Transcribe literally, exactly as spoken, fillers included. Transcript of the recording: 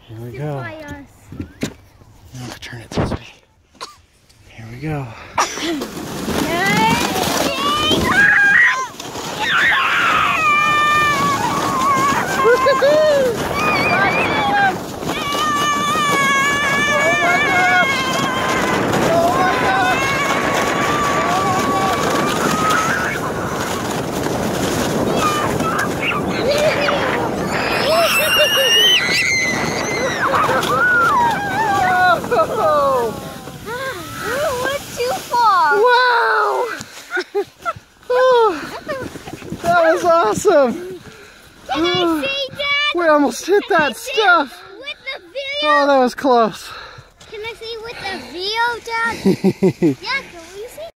Here we go. I'm gonna turn it this way. Here we go. Awesome! Can I see, Dad? We almost hit Can that I see stuff. With the video? Oh, that was close. Can I see with the video, Dad? Yeah.